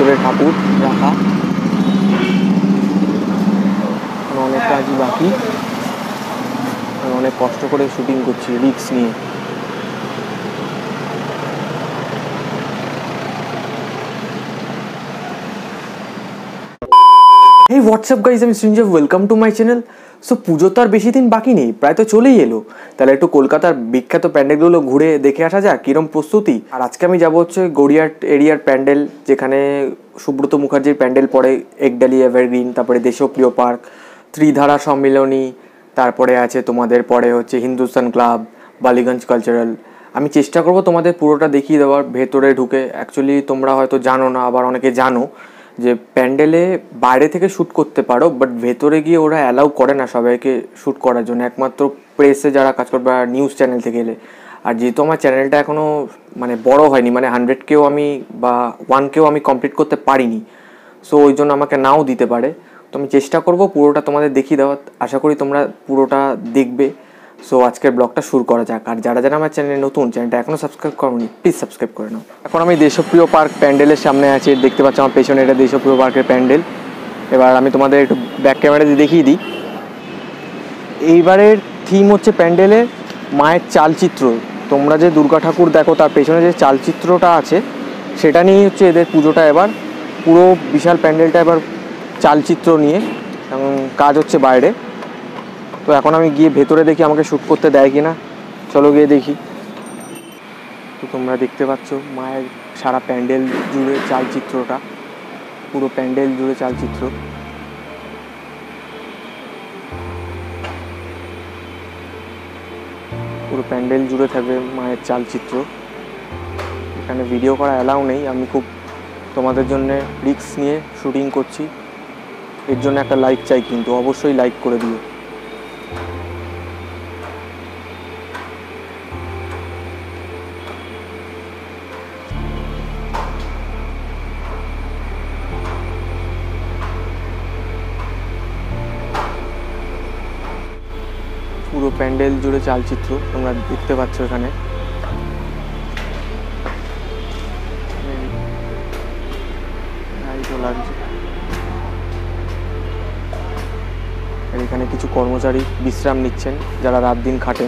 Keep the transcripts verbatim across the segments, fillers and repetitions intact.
ভেতরে ঠাকুর রাখা, অনেক কাজই বাকি। আমি অনেক কষ্ট করে শুটিং করছি রিস্ক নিয়ে। এই হোয়াটসঅ্যাপ গাইজ, আমি Srinjoy, welcome to my channel. So Pujo তো আর বেশি দিন বাকি নেই, প্রায় তো চলেই এলো। তাহলে একটু কলকাতার বিখ্যাত প্যান্ডেলগুলো ঘুরে দেখে আসা যাক কীরকম প্রস্তুতি। আর আজকে আমি যাবো হচ্ছে গড়িয়াহাট এরিয়ার প্যান্ডেল, যেখানে সুব্রত মুখার্জির প্যান্ডেল পড়ে, একডালি এভারগ্রিন, তারপরে দেশপ্রিয় পার্ক, ত্রিধারা সম্মিলনী, তারপরে আছে তোমাদের পরে হচ্ছে হিন্দুস্তান ক্লাব, বালিগঞ্জ কালচারাল। আমি চেষ্টা করবো তোমাদের পুরোটা দেখিয়ে দেওয়ার ভেতরে ঢুকে। অ্যাকচুয়ালি তোমরা হয়তো জানো না, আবার অনেকে জানো যে প্যান্ডেলে বাইরে থেকে শ্যুট করতে পারো, বাট ভেতরে গিয়ে ওরা অ্যালাউ করে না সবাইকে শ্যুট করার জন্য, একমাত্র প্রেসে যারা কাজ করবে আর নিউজ চ্যানেল থেকে এলে। আর যেহেতু আমার চ্যানেলটা এখনও মানে বড় হয়নি, মানে হান্ড্রেড কেও আমি বা ওয়ান কেও আমি কমপ্লিট করতে পারিনি, সো ওই জন্য আমাকে নাও দিতে পারে। তো আমি চেষ্টা করবো পুরোটা তোমাদের দেখিয়ে দেওয়ার, আশা করি তোমরা পুরোটা দেখবে। সো আজকের ব্লগটা শুরু করা যাক। আর যারা যারা আমার চ্যানেলে নতুন, চ্যানেলটা এখনও সাবস্ক্রাইব করোনি, প্লিজ সাবস্ক্রাইব করে নাও। এখন আমি দেশপ্রিয় পার্ক প্যান্ডেলের সামনে আছি, দেখতে পাচ্ছ আমার পেছনে, এটা দেশপ্রিয় পার্কের প্যান্ডেল। এবার আমি তোমাদের একটু ব্যাক ক্যামেরা দিয়ে দেখিয়ে দিই। এইবারের থিম হচ্ছে প্যান্ডেলের মায়ের চালচিত্র। তোমরা যে দুর্গা ঠাকুর দেখো, তার পেছনে যে চালচিত্রটা আছে সেটা নিয়েই হচ্ছে এদের পুজোটা। এবার পুরো বিশাল প্যান্ডেলটা এবার চালচিত্র নিয়ে, এবং কাজ হচ্ছে বাইরে। তো এখন আমি গিয়ে ভেতরে দেখি আমাকে শ্যুট করতে দেয় কি না, চলো গিয়ে দেখি। তো তোমরা দেখতে পাচ্ছ মায়ের সারা প্যান্ডেল জুড়ে চালচিত্রটা, পুরো প্যান্ডেল জুড়ে চালচিত্র। পুরো প্যান্ডেল জুড়ে থাকবে মায়ের চালচিত্র। এখানে ভিডিও করা অ্যালাউ নেই, আমি খুব তোমাদের জন্য রিস্ক নিয়ে শুটিং করছি। এর জন্য একটা লাইক চাই, কিন্তু অবশ্যই লাইক করে দিও। পুরো প্যান্ডেল জুড়ে চালচিত্র তোমরা দেখতে পাচ্ছ এখানে। লাগছে। আর এখানে কিছু কর্মচারী বিশ্রাম নিচ্ছেন, যারা রাত দিন খাটেন,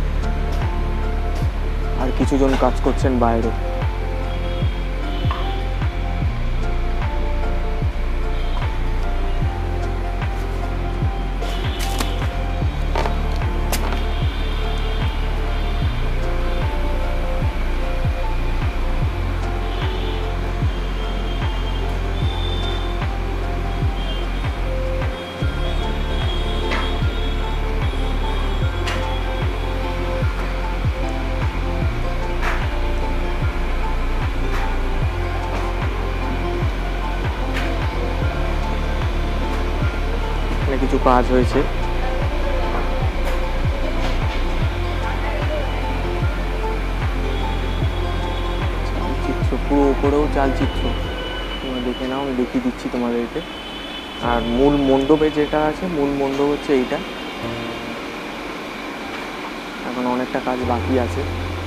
আর কিছু জন কাজ করছেন বাইরে। কিছু কাজ হয়েছে। চালচিত্র পুরো উপরেও চালচিত্র, তোমরা দেখে নাও, আমি দেখিয়ে দিচ্ছি তোমাদেরকে। আর মূল মণ্ডপে যেটা আছে, মূল মণ্ডপ হচ্ছে এইটা। এখন অনেকটা কাজ বাকি আছে।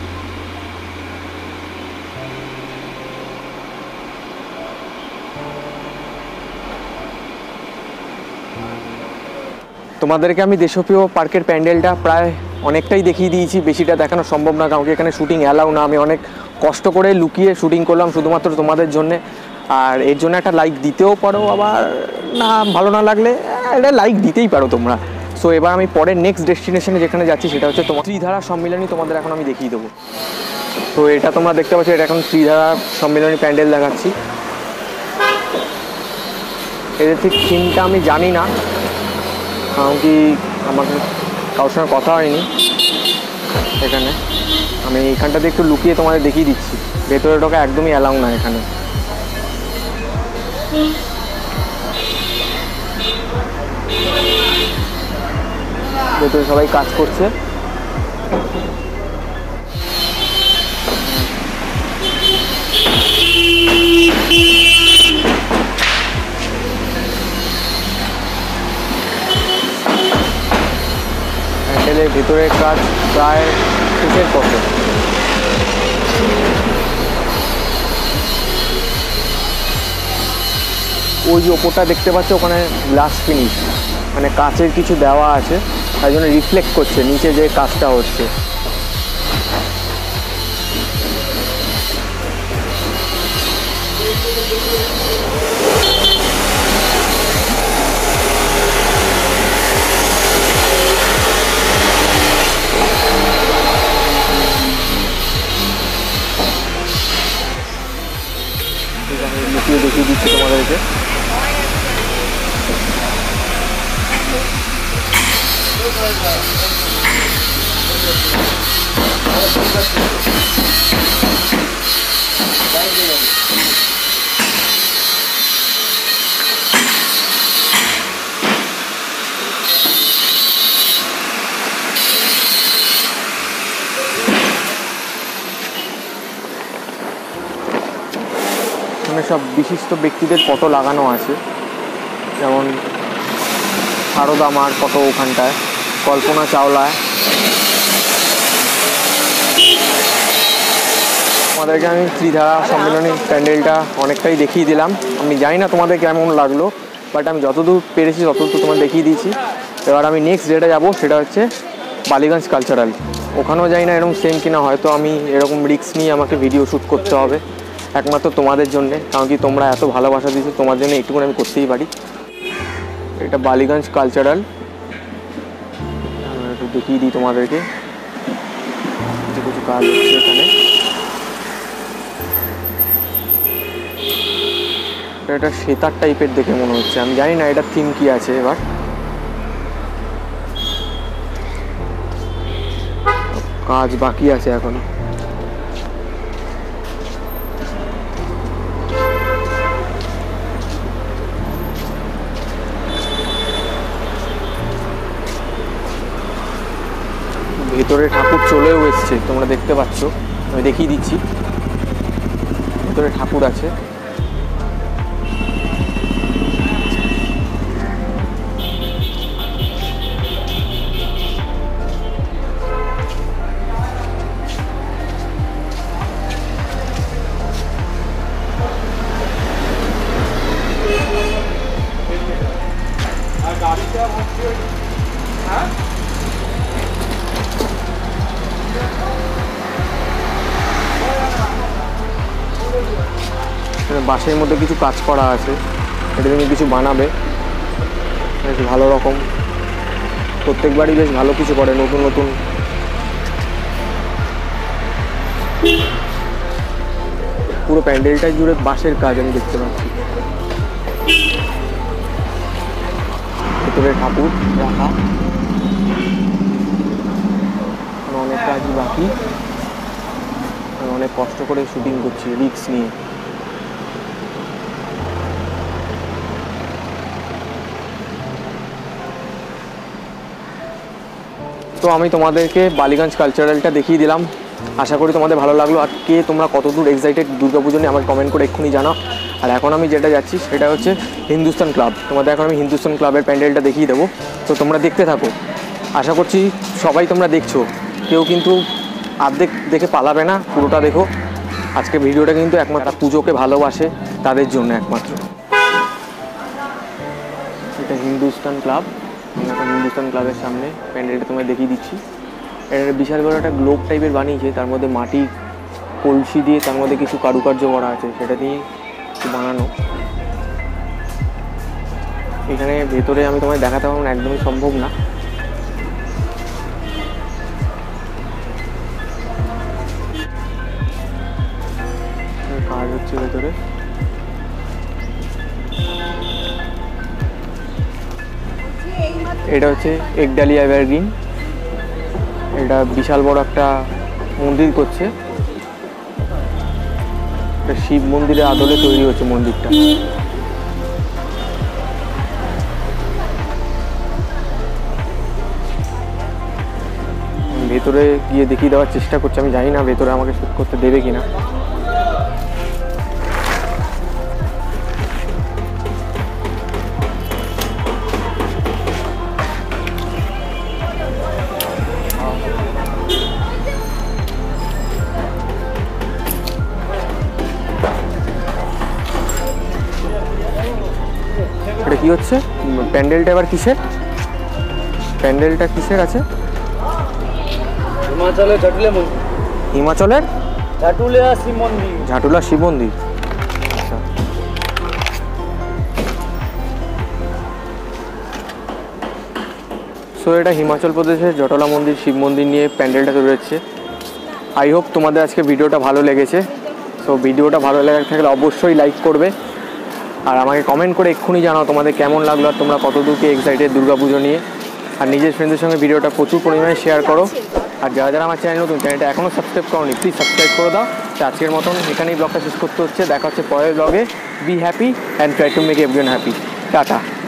তোমাদেরকে আমি দেশপ্রিয় পার্কের প্যান্ডেলটা প্রায় অনেকটাই দেখিয়ে দিয়েছি, বেশিটা দেখানো সম্ভব না, কারণ এখানে শুটিং অ্যালাউ না। আমি অনেক কষ্ট করে লুকিয়ে শুটিং করলাম শুধুমাত্র তোমাদের জন্যে। আর এর জন্য একটা লাইক দিতেও পারো, আবার না ভালো না লাগলে এটা লাইক দিতেই পারো তোমরা। সো এবার আমি পরের নেক্সট ডেস্টিনেশনে যেখানে যাচ্ছি সেটা হচ্ছে তোমার ত্রিধারা সম্মিলনী, তোমাদের এখন আমি দেখিয়ে দেবো। তো এটা তোমরা দেখতে পাচ্ছ, এটা এখন ত্রিধারা সম্মিলনী প্যান্ডেল দেখাচ্ছি। এদের ঠিক থিমটা আমি জানি না, কারণ কি আমাকে কারোর সঙ্গে কথা হয়নি। এখানে আমি এইখানটাতে একটু লুকিয়ে তোমাদের দেখিয়ে দিচ্ছি, ভেতরে ঢোকা একদমই অ্যালাউ না এখানে। ভেতরে সবাই কাজ করছে। প্যান্ডেলের ভেতরের কাজ প্রায় শেষের পথে। এখানে কিছু কাজ হয়েছে। ওই যে ওপরটা দেখতে পাচ্ছ ওখানে গ্লাস ফিনিশ, মানে কাচের কিছু দেওয়া আছে, তাই জন্য রিফ্লেক্ট করছে নিচে যে কাজটা হচ্ছে। দেখিয়ে দিচ্ছি তোমাদেরকে। সব বিশিষ্ট ব্যক্তিদের ফটো লাগানো আছে, যেমন সারদা মার ফটো ওখানটায়, কল্পনা চাওলা। তোমাদেরকে আমি ত্রিধারা সম্মেলনী প্যান্ডেলটা অনেকটাই দেখিয়ে দিলাম। আমি জানি না তোমাদের কেমন লাগলো, বাট আমি যতদূর পেরেছি ততদূর তোমার দেখিয়ে দিয়েছি। এবার আমি নেক্সট যেটা যাবো সেটা হচ্ছে বালিগঞ্জ কালচারাল। ওখানেও যাই না এরকম সেম কিনা, হয়তো আমি এরকম রিস্ক নিয়ে আমাকে ভিডিও শ্যুট করতে হবে একমাত্র তোমাদের জন্যে, কারণ কি তোমরা এত ভালোবাসা দিয়েছো, তোমার জন্য একটুকুনি আমি করতেই পারি। এটা বালিগঞ্জ কালচারাল, একটু দেখিয়ে দিই তোমাদেরকে কিছু কিছু কাজ হচ্ছে এখানে। এটা সেতার টাইপের দেখে মনে হচ্ছে, আমি জানি না এটার থিম কি আছে। এবার কাজ বাকি আছে এখন। ভেতরে ঠাকুর চলেও এসছে, তোমরা দেখতে পাচ্ছ, আমি দেখিয়ে দিচ্ছি। ভেতরে ঠাকুর আছে, বাঁশের মধ্যে কিছু কাজ করা আছে, এটা তুমি কিছু বানাবে বেশ ভালো রকম। প্রত্যেকবারই বেশ ভালো কিছু করে, নতুন নতুন। পুরো প্যান্ডেলটাই জুড়ে বাঁশের কাজ আমি দেখতে পাচ্ছি। ভেতরে ঠাকুর রাখা, অনেক কাজই বাকি। অনেক কষ্ট করে শুটিং করছি রিস্ক নিয়ে। তো আমি তোমাদেরকে বালিগঞ্জ কালচারালটা দেখিয়ে দিলাম, আশা করি তোমাদের ভালো লাগলো। আর কে তোমরা কতদূর এক্সাইটেড দুর্গাপুজো নিয়ে আমাকে কমেন্ট করে এক্ষুনি জানাও। আর এখন আমি যেটা যাচ্ছি সেটা হচ্ছে হিন্দুস্তান ক্লাব। তোমাদের এখন আমি হিন্দুস্তান ক্লাবের প্যান্ডেলটা দেখিয়ে দেবো, তো তোমরা দেখতে থাকো। আশা করছি সবাই তোমরা দেখছো, কেউ কিন্তু আর্ধেক দেখে পালাবে না, পুরোটা দেখো। আজকে ভিডিওটা কিন্তু একমাত্র পুজোকে ভালোবাসে তাদের জন্য একমাত্র। এটা হিন্দুস্তান ক্লাব, এখন হিন্দুস্তান ক্লাবের সামনে প্যান্ডেলটা তোমায় দেখিয়ে দিচ্ছি। এটা বিশাল বড় একটা গ্লোব টাইপের বানিয়েছে, তার মধ্যে মাটি কলসি দিয়ে তার মধ্যে কিছু কারুকার্য করা আছে, সেটা দিয়ে বানানো। এখানে ভেতরে আমি তোমায় দেখাতে পারবো না, একদমই সম্ভব না। কাজ হচ্ছে ভেতরে। এটা হচ্ছে একডালিয়া এভারগ্রিন, এটা বিশাল বড় একটা মন্দির করছে, এটা শিব মন্দিরের আদলে তৈরি হচ্ছে মন্দিরটা। ভেতরে গিয়ে দেখিয়ে দেওয়ার চেষ্টা করছি, আমি জানি না ভেতরে আমাকে শুট করতে দেবে কিনা। কি হচ্ছে প্যান্ডেলটা এবার কিসের প্যান্ডেলটা কিসের আছে হিমাচলের ঝাটুলা মন্দির হিমাচলের ঝাটুলা শিব মন্দির ঝাটুলা শিব মন্দির আচ্ছা সো এটা হিমাচল প্রদেশের জটলা মন্দির শিব মন্দির নিয়ে প্যান্ডেলটা তৈরি হচ্ছে আই হোপ তোমাদের আজকে ভিডিওটা ভালো লেগেছে সো ভিডিওটা ভালো লেগে থাকলে অবশ্যই লাইক করবে আর আমাকে কমেন্ট করে এক্ষুনি জানাও তোমাদের কেমন লাগলো আর তোমরা কতদূর কি এক্সাইটেড দুর্গাপুজো নিয়ে আর নিজের ফ্রেন্ডদের সঙ্গে ভিডিওটা প্রচুর পরিমাণে শেয়ার করো আর যারা যারা আমার চ্যানেল নতুন চ্যানেলটা এখনও সাবস্ক্রাইব করোনি প্লিজ সাবস্ক্রাইব করে দাও তো আজকের মতন এখানেই ব্লগটা শেষ করতে হচ্ছে দেখা হচ্ছে পরের ব্লগে be happy and try to make everyone happy tata